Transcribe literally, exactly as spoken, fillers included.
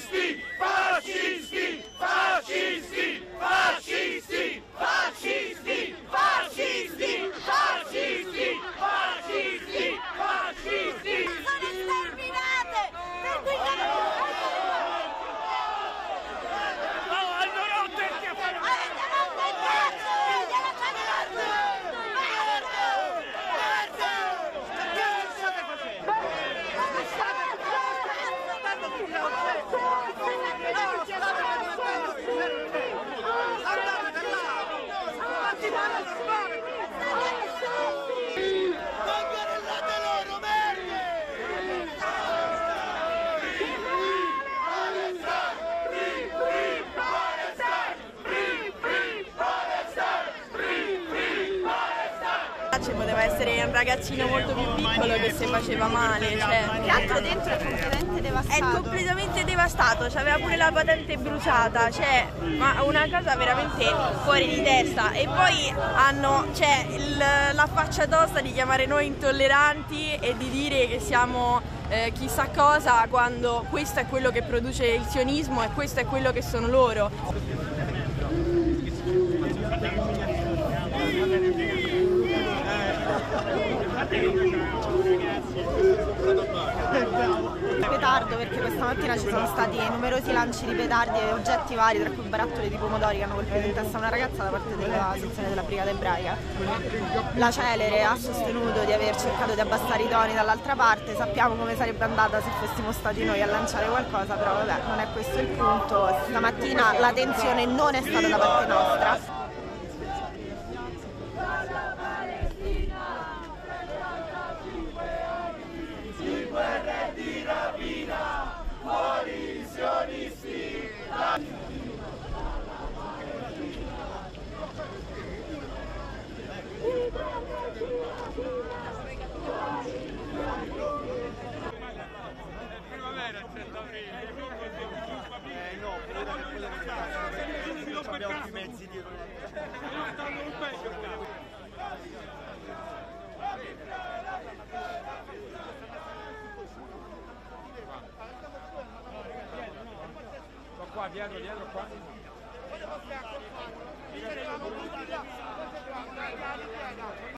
Fascisti! Fascisti! Fascisti! Fascisti! Fascisti! Fascisti! Fascisti! Fascisti! Fascisti! Sono sterminate! Per guidare... Poteva essere un ragazzino molto più piccolo che si faceva male, cioè che altro dentro è completamente devastato. È completamente devastato, c'aveva pure la patente bruciata, cioè ma una cosa veramente fuori di testa. E poi hanno cioè, il, la faccia tosta di chiamare noi intolleranti e di dire che siamo eh, chissà cosa, quando questo è quello che produce il sionismo e questo è quello che sono loro. Petardo, perché questa mattina ci sono stati numerosi lanci di petardi e oggetti vari, tra cui barattoli di pomodori che hanno colpito in testa una ragazza da parte della sezione della Brigata Ebraica. La Celere ha sostenuto di aver cercato di abbassare i toni dall'altra parte. Sappiamo come sarebbe andata se fossimo stati noi a lanciare qualcosa, però vabbè, non è questo il punto. Stamattina la tensione non è stata da parte nostra. Di rapina, fuori i sionisti! Primavera, trenta aprile, eh no, non abbiamo più mezzi dietro. Qua, dietro, dietro, qua.